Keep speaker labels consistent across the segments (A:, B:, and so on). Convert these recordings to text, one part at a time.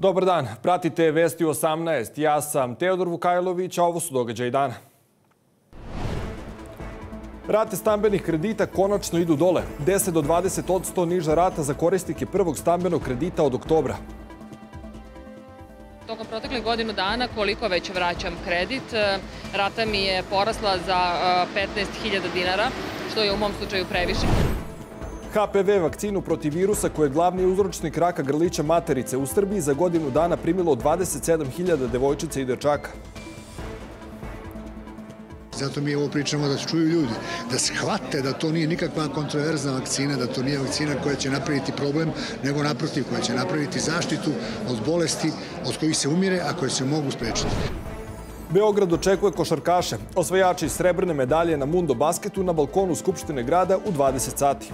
A: Dobar dan, pratite Vesti 18. Ja sam Teodor Vukajlović, a ovo su događaji dana. Rate stambenih kredita konačno idu dole. 10 do 20% niža rata za korisnike prvog stambenog kredita od oktobra.
B: Tokom proteklih godinu dana koliko već vraćam kredit, rata mi je porasla za 15.000 dinara, što je u mom slučaju previše.
A: HPV vakcinu protiv virusa, koji je glavni uzročnik raka grlića materice u Srbiji, za godinu dana primilo 27.000 devojčica i dečaka.
C: Zato mi ovo pričamo da čuju ljudi, da shvate da to nije nikakva kontroverzna vakcina, da to nije vakcina koja će napraviti problem, nego naprotiv koja će napraviti zaštitu od bolesti od kojih se umire, a koje se mogu sprečiti.
A: Beograd očekuje košarkaše. Osvajači srebrne medalje na Mundo basketu na balkonu Skupštine grada u 20 sati.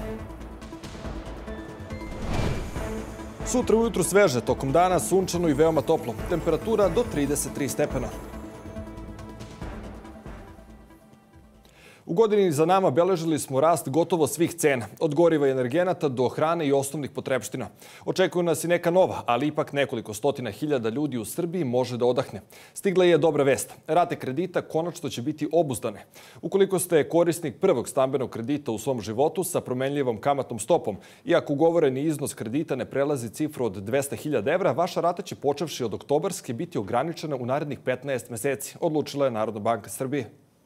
A: Sutra ujutru sveže, tokom dana sunčano i veoma toplo. Temperatura do 33 stepena. U godini za nama beležili smo rast gotovo svih cena, od goriva i energenata do hrane i osnovnih potrepština. Očekuje nas i neka nova, ali ipak nekoliko stotina hiljada ljudi u Srbiji može da odahne. Stigla je dobra vest. Rate kredita konačno će biti obuzdane. Ukoliko ste korisnik prvog stambenog kredita u svom životu sa promenljivom kamatnom stopom i ako ugovoreni iznos kredita ne prelazi cifru od 200.000 evra, vaša rata će počevši od oktobarske biti ograničena u narednih 15 meseci, odlučila je Narodna banka Srbije.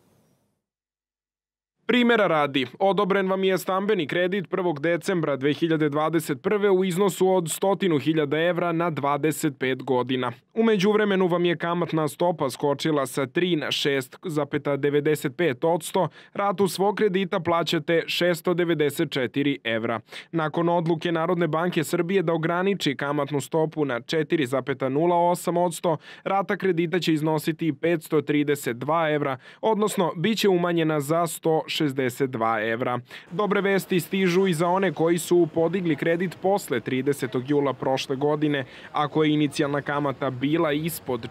D: Primera radi, odobren vam je stambeni kredit 1. decembra 2021. u iznosu od 100.000 evra na 25 godina. U međuvremenu vam je kamatna stopa skočila sa 3 na 6,95%, ratu svog kredita plaćate 694 evra. Nakon odluke Narodne banke Srbije da ograniči kamatnu stopu na 4,08%, rata kredita će iznositi 532 evra, odnosno bit će umanjena za 162 evra. Dobre vesti stižu i za one koji su podigli kredit posle 30. jula prošle godine. Ako je inicijalna kamata bila ispod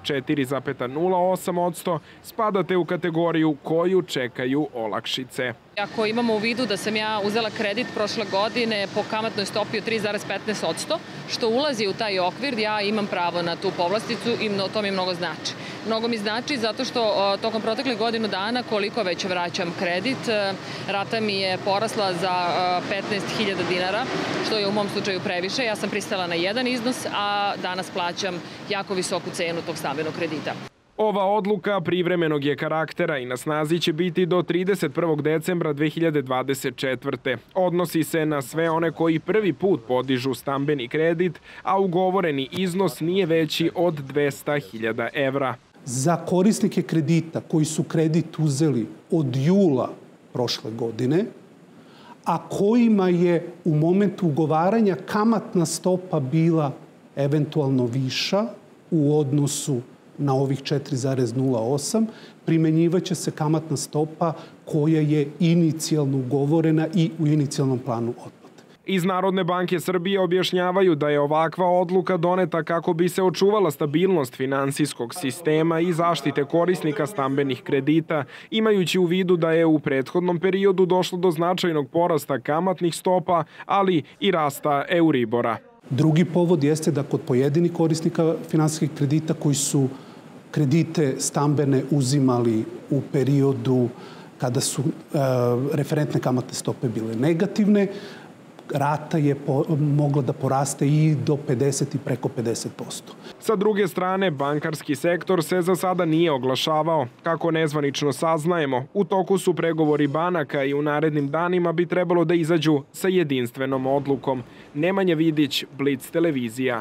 D: 4,08%, spadate u kategoriju koju čekaju olakšice.
B: Ako imamo u vidu da sam ja uzela kredit prošle godine po kamatnoj stopi od 3,15%, što ulazi u taj okvir, ja imam pravo na tu povlasticu i to mi mnogo znači. Mnogo mi znači zato što tokom proteklih godinu dana koliko već vraćam kredit, rata mi je porasla za 15.000 dinara, što je u mom slučaju previše. Ja sam pristala na jedan iznos, a danas plaćam jako visoku cenu tog stambenog kredita.
D: Ova odluka privremenog je karaktera i na snazi će biti do 31. decembra 2024. Odnosi se na sve one koji prvi put podižu stambeni kredit, a ugovoreni iznos nije veći od 200.000 evra.
E: Za korisnike kredita koji su kredit uzeli od jula prošle godine, a kojima je u momentu ugovaranja kamatna stopa bila eventualno viša u odnosu na ovih 4,08, primenjivaće se kamatna stopa koja je inicijalno ugovorena i u inicijalnom planu otplate.
D: Iz Narodne banke Srbije objašnjavaju da je ovakva odluka doneta kako bi se očuvala stabilnost finansijskog sistema i zaštite korisnika stambenih kredita, imajući u vidu da je u prethodnom periodu došlo do značajnog porasta kamatnih stopa, ali i rasta Euribora.
E: Drugi povod jeste da kod pojedinih korisnika finansijskih kredita koji su kredite stambene uzimali u periodu kada su referentne kamatne stope bile negativne, rata je mogla da poraste i do 50 i preko 50%.
D: Sa druge strane, bankarski sektor se za sada nije oglašavao. Kako nezvanično saznajemo, u toku su pregovori banaka i u narednim danima bi trebalo da izađu sa jedinstvenom odlukom. Nemanja Vidić, Blic televizija.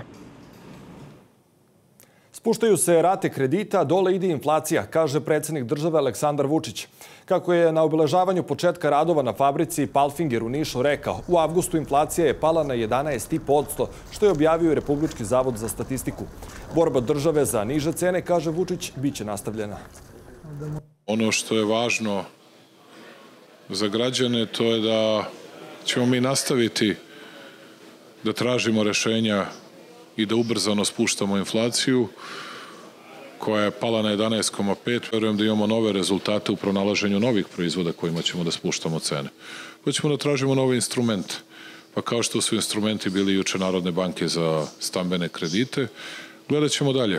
A: Spuštaju se rate kredita, dole ide inflacija, kaže predsjednik države Aleksandar Vučić. Kako je na obeležavanju početka radova na fabrici Palfinger u Nišu rekao, u avgustu inflacija je pala na 11,5%, što je objavio i Republički zavod za statistiku. Borba države za niže cene, kaže Vučić, bit će nastavljena.
F: Ono što je važno za građane to je da ćemo mi nastaviti da tražimo rešenja i da ubrzano spuštamo inflaciju koja je pala na 11,5. Verujem da imamo nove rezultate u pronalaženju novih proizvoda kojima ćemo da spuštamo cene. Hoćemo da tražimo nove instrumente. Pa kao što su instrumenti bili juče Narodne banke za stambene kredite, gledat ćemo dalje.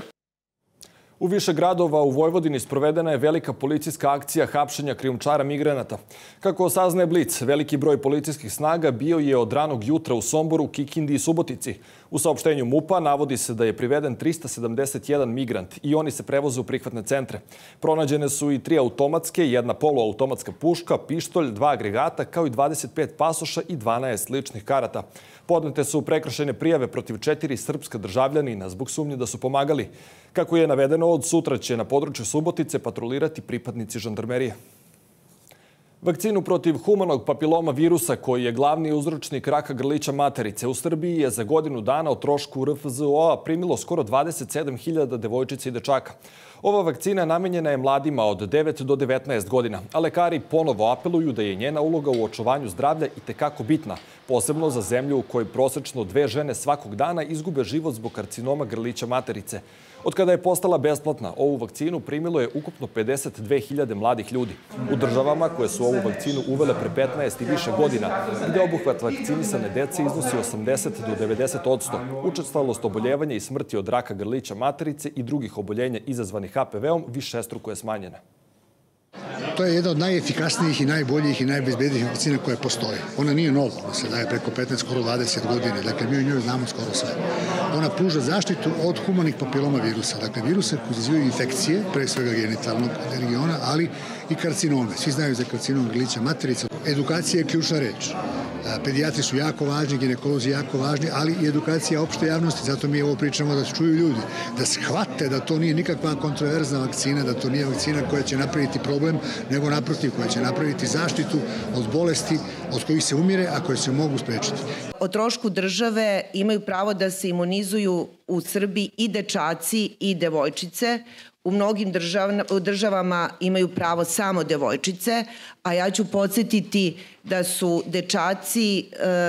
A: U više gradova u Vojvodini sprovedena je velika policijska akcija hapšenja krijumčara migranata. Kako saznaje Blic, veliki broj policijskih snaga bio je od ranog jutra u Somboru, Kikindi i Subotici. U saopštenju MUP-a navodi se da je priveden 371 migrant i oni se prevoze u prihvatne centre. Pronađene su i 3 automatske, 1 poluautomatska puška, pištolj, 2 agregata, kao i 25 pasoša i 12 ličnih karata. Podnete su prekršajne prijave protiv 4 srpska državljanina zbog sumnje da su pomagali. Kako je navedeno, od sutra će na području Subotice patrolirati pripadnici žandarmerije. Vakcinu protiv humanog papiloma virusa, koji je glavni uzročnik raka grlića materice, u Srbiji je za godinu dana o trošku RFZO-a primilo skoro 27.000 devojčica i dečaka. Ova vakcina namenjena je mladima od 9 do 19 godina, a lekari ponovo apeluju da je njena uloga u očuvanju zdravlja itekako bitna, posebno za zemlju u kojoj prosečno 2 žene svakog dana izgube život zbog karcinoma grlića materice. Od kada je postala besplatna, ovu vakcinu primilo je ukupno 52.000 mladih ljudi. U državama koje su ovu vakcinu uvele pre 15 i više godina, gde obuhvat vakcinisane dece iznosi 80 do 90%, učestalost oboljevanja i smrti od raka grlića materice i drugih oboljenja izazvanih HPV-om višestruko je smanjena.
C: To je jedna od najefikasnijih i najboljih i najbezbednijih vakcina koja postoje. Ona nije nova, ona se daje preko 15, skoro 20 godina. Dakle, mi o njoj znamo skoro sve. Ona pruža zaštitu od humanih papiloma virusa. Dakle, virusa koji izazivaju infekcije, pre svega genitalnog regiona, ali i karcinome. Svi znaju za karcinom grlića materice. Edukacija je ključna reč. Pedijatri su jako važni, ginekolozi jako važni, ali i edukacija opšte javnosti. Zato mi ovo pričamo da se čuju ljudi, da shvate da to nije nikakva kontroverzna vakcina, da to nije vakcina koja će napraviti problem, nego naprotiv, koja će napraviti zaštitu od bolesti od kojih se umire, a koje se mogu sprečiti.
G: O trošku države imaju pravo da se imunizuju u Srbiji i dečaci i devojčice. U mnogim državama imaju pravo samo devojčice, a ja ću podsjetiti da su dečaci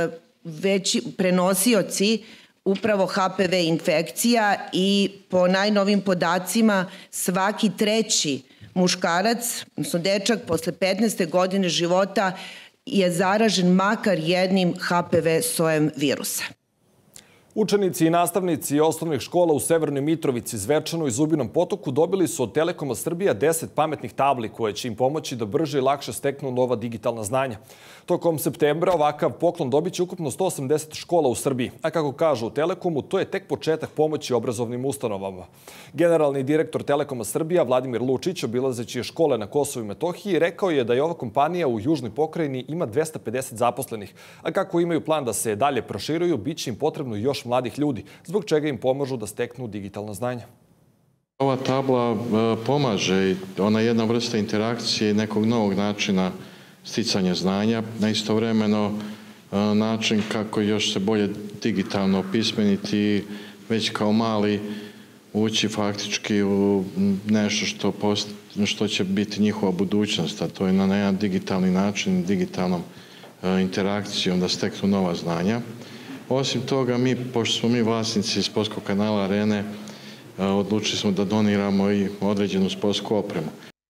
G: veći prenosioci upravo HPV infekcija i po najnovim podacima svaki 3. muškarac, odnosno dečak, posle 15. godine života je zaražen makar jednim HPV sojem virusa.
A: Učenici i nastavnici osnovnih škola u Severnoj Mitrovici, Zvečanu i Zubinom Potoku dobili su od Telekoma Srbija 10 pametnih tabli koje će im pomoći da brže i lakše steknu nova digitalna znanja. Tokom septembra ovakav poklon dobit će ukupno 180 škola u Srbiji, a kako kažu u Telekomu, to je tek početak pomoći obrazovnim ustanovama. Generalni direktor Telekoma Srbija, Vladimir Lučić, obilazeći škole na Kosovu i Metohiji, rekao je da je ova kompanija u Južnoj pokrajini ima 250 zaposlenih, a kako imaju plan da se dalje proširuju, bit će im potrebno još mladih ljudi, zbog čega im pomažu da steknu digitalna znanja.
H: Ova tabla pomaže, ona je jedna vrsta interakcije i nekog novog načina sticanja znanja, na istovremeno način kako još se bolje digitalno opismeniti, već kao mali ući faktički u nešto što će biti njihova budućnost, a to je na jedan digitalni način, digitalnom interakcijom da steknu nova znanja. Osim toga, pošto smo mi vlasnici sportskog kanala Arene, odlučili smo da doniramo i određenu sportsku opremu.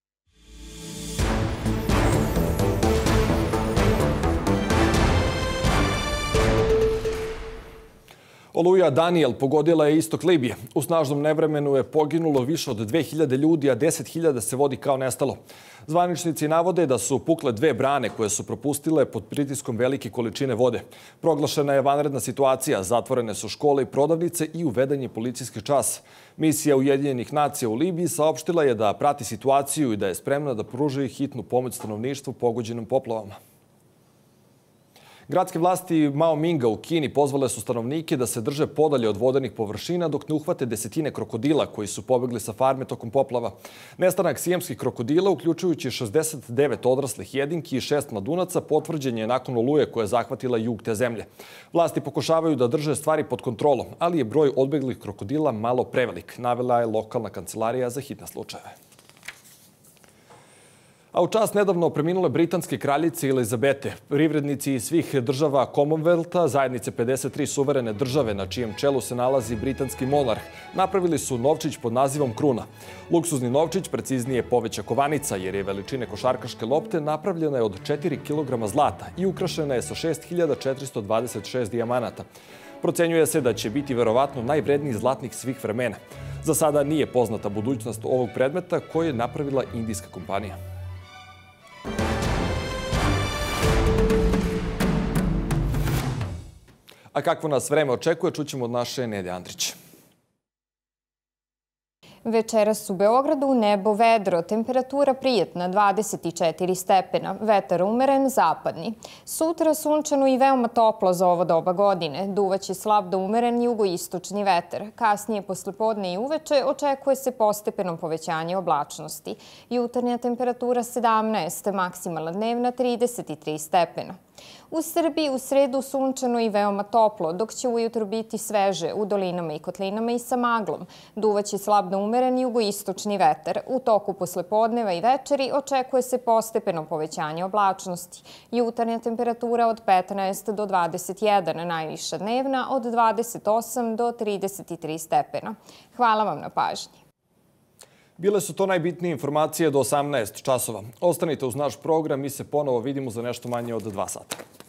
A: Oluja Daniel pogodila je istok Libije. U snažnom nevremenu je poginulo više od 2000 ljudi, a 10.000 se vodi kao nestalo. Zvaničnici navode da su pukle 2 brane koje su propustile pod pritiskom velike količine vode. Proglašena je vanredna situacija, zatvorene su škole i prodavnice i uveden je policijski čas. Misija Ujedinjenih nacija u Libiji saopštila je da prati situaciju i da je spremna da pruži hitnu pomoć stanovništvu pogođenom poplavama. Gradske vlasti Mao Minga u Kini pozvale su stanovnike da se drže podalje od vodenih površina dok ne uhvate desetine krokodila koji su pobegli sa farme tokom poplava. Nestanak sijemskih krokodila, uključujući 69 odraslih jedinki i 6 mladunaca, potvrđen je nakon oluje koja je zahvatila jug te zemlje. Vlasti pokušavaju da drže stvari pod kontrolom, ali je broj odbeglih krokodila malo prevelik, navela je lokalna kancelarija za hitne slučajeve. A u čast nedavno preminule britanske kraljice Elizabete, privrednici iz svih država Commonwealtha, zajednice 53 suverene države na čijem čelu se nalazi britanski monarh, napravili su novčić pod nazivom kruna. Luksuzni novčić, preciznije poveća kovanica, jer je veličine košarkaške lopte, napravljena je od 4 kg zlata i ukrašena je sa 6426 dijamanata. Procenjuje se da će biti verovatno najvredniji zlatnik svih vremena. Za sada nije poznata budućnost ovog predmeta koju je napravila indijska kompanija. A kakvo nas vreme očekuje, čućemo od naše Nede Andrić.
I: Večeras u Beogradu nebo vedro, temperatura prijetna 24 stepena, vetar umeren zapadni. Sutra sunčano i veoma toplo za ovo doba godine, duvaće slab do umeren jugoistočni vetar. Kasnije poslepodne i uveče očekuje se postepeno povećanje oblačnosti. Jutarnja temperatura 17, maksimalna dnevna 33 stepena. U Srbiji u sredu sunčano i veoma toplo, dok će ujutro biti sveže u dolinama i kotlinama i sa maglom. Duvaće slab do umeren jugoistočni vetar. U toku poslepodneva i večeri očekuje se postepeno povećanje oblačnosti. Jutarnja temperatura od 15 do 21, najviša dnevna od 28 do 33 stepena. Hvala vam na pažnji.
A: Bile su to najbitnije informacije do 18 časova. Ostanite uz naš program, mi se ponovo vidimo za nešto manje od 2 sata.